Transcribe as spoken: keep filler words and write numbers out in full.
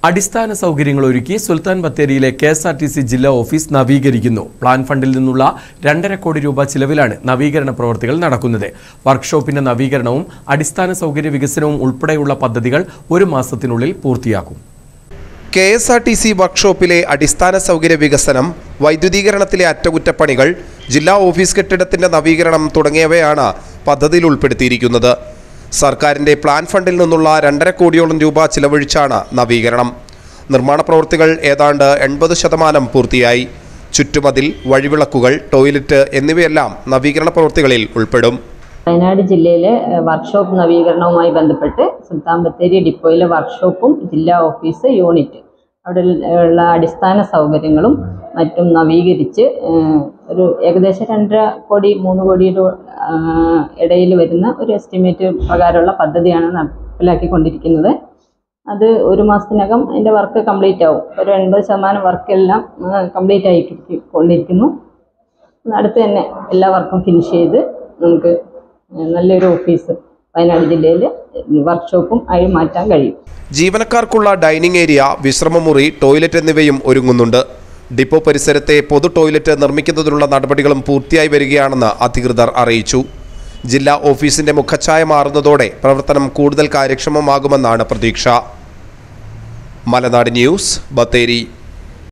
അടിസ്ഥാന സൗകര്യങ്ങൾ ഒരുക്കി സുൽത്താൻ ബത്തേരിയിലെ K S R T C ജില്ലാ ഓഫീസ് നവീകരിക്കുന്നു. പ്ലാൻ ഫണ്ടിൽ നിന്നുള്ള രണ്ടര കോടി രൂപ ചിലവിലാണ് നവീകരണ പ്രവൃത്തികൾ നടക്കുന്നത്. വർക്ക്ഷോപ്പിന്റെ നവീകരണവും അടിസ്ഥാന സൗകര്യ വികസനവും ഉൾപ്പെടെയുള്ള പദ്ധതികൾ ഒരു മാസത്തിനുള്ളിൽ പൂർത്തിയാക്കും. K S R T C വർക്ക്ഷോപ്പിലെ അടിസ്ഥാന സൗകര്യ വികസനം, വൈദ്യുതീകരണത്തിലെ അറ്റകുറ്റപ്പണികൾ, ജില്ലാ ഓഫീസ് കെട്ടിടത്തിന്റെ നവീകരണം തുടങ്ങിയവയാണ് പദ്ധതിയിൽ ഉൾപ്പെടുത്തിയിരിക്കുന്നത്. സർക്കാരിന്റെ പ്ലാൻ ഫണ്ടിൽ നിന്നുള്ള രണ്ടര കോടിയോളം രൂപ ചിലവഴിച്ചാണ് നവീകരണം. നിർമ്മാണ പ്രവൃത്തികൾ ഏതാണ്ട് എൺപത് ശതമാനം പൂർത്തിയായി. ചുറ്റുമതിൽ, വഴിവിളക്കുകൾ, ടോയ്ലറ്റ് എന്നിവയെല്ലാം നവീകരണ പ്രവൃത്തികളിൽ ഉൾപ്പെടും. വയനാട് ജില്ലയിലെ വർക്ക്ഷോപ്പ് നവീകരണവുമായി ബന്ധപ്പെട്ട് സുൽത്താൻ ബത്തേരി ഡിപ്പോയിലെ വർക്ക്ഷോപ്പും ജില്ലാ ഓഫീസ് യൂണിറ്റ് അവിടെ ഉള്ള അടിസ്ഥാന സൗകര്യങ്ങളും മറ്റും നവീകരിച്ച് ഒരു ഏകദേശം രണ്ടര കോടി മൂന്ന് കോടിയുടെ ഇടയിൽ വരുന്ന ഒരു എസ്റ്റിമേറ്റ് പ്രകാരമുള്ള പദ്ധതിയാണ് നടപ്പിലാക്കിക്കൊണ്ടിരിക്കുന്നത്. അത് ഒരു മാസത്തിനകം അതിൻ്റെ വർക്ക് കംപ്ലീറ്റ് ആവും. ഒരു എൺപത് ശതമാനം വർക്കെല്ലാം കംപ്ലീറ്റ് ആയി കൊണ്ടിരിക്കുന്നു. അടുത്ത് തന്നെ എല്ലാ വർക്കും ഫിനിഷ് ചെയ്ത് നമുക്ക് നല്ലൊരു ഓഫീസ് വയനാട് ജില്ലയിൽ വർക്ക്ഷോപ്പും ആയി മാറ്റാൻ കഴിയും. ജീവനക്കാർക്കുള്ള ഡൈനിങ് ഏരിയ, വിശ്രമമുറി, ടോയ്ലറ്റ് എന്നിവയും ഒരുങ്ങുന്നുണ്ട്. ഡിപ്പോ പരിസരത്തെ പൊതു ടോയ്ലറ്റ് നിർമ്മിക്കുന്നതിനുള്ള നടപടികളും പൂർത്തിയായി വരികയാണെന്ന് അധികൃതർ അറിയിച്ചു. ജില്ലാ ഓഫീസിന്റെ മുഖച്ഛായ മാറുന്നതോടെ പ്രവർത്തനം കൂടുതൽ കാര്യക്ഷമമാകുമെന്നാണ് പ്രതീക്ഷ. മലനാട് ന്യൂസ്, ബത്തേരി.